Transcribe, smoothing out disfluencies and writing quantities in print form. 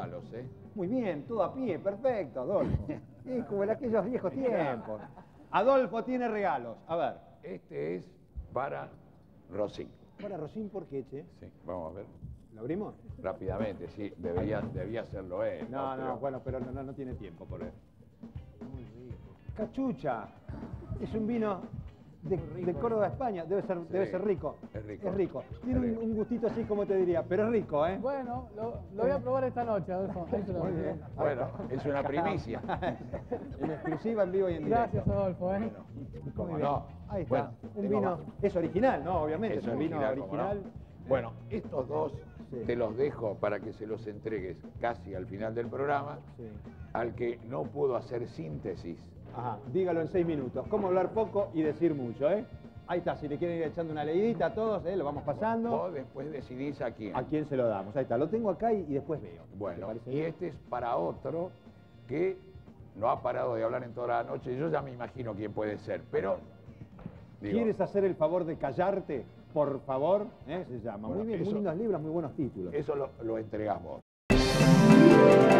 regalos, ¿eh? Muy bien, todo a pie, perfecto, Adolfo. Es como en aquellos viejos tiempos. Adolfo tiene regalos. A ver. Este es para Rosín. Para Rosín, ¿por qué, che? Sí, vamos a ver. ¿Lo abrimos? Rápidamente, sí, debía hacerlo él. No, bueno, pero no tiene tiempo por él. Muy rico. Cachucha. Es un vino de Córdoba, España. Debe ser rico. Es rico. Es rico. Tiene un gustito así, como te diría, pero es rico, ¿eh? Bueno, lo voy a probar esta noche, Adolfo. Muy bien. Bueno, es una primicia. En exclusiva, en vivo y en directo. Gracias, Adolfo. ¿Cómo Muy bien. no? Ahí está. Bueno, un tengo vino. más. Es original, ¿no? Obviamente. Es Es un vino original, ¿cómo no? original. Bueno, estos dos Sí. te los dejo para que se los entregues casi al final del programa Sí. al que no pudo hacer síntesis. Ajá, dígalo en 6 minutos. Cómo hablar poco y decir mucho, ¿eh? Ahí está, si le quieren ir echando una leidita a todos, lo vamos pasando. Vos después decidís a quién. ¿A quién se lo damos? Ahí está, lo tengo acá y después veo. Bueno, ¿Te parece y bien? este es para otro que no ha parado de hablar en toda la noche. Yo ya me imagino quién puede ser, pero... digo, ¿Quieres hacer el favor de callarte? Por favor, se llama. Bueno, Muy bien, muy eso- lindos libros, muy buenos títulos. eso lo entregás vos.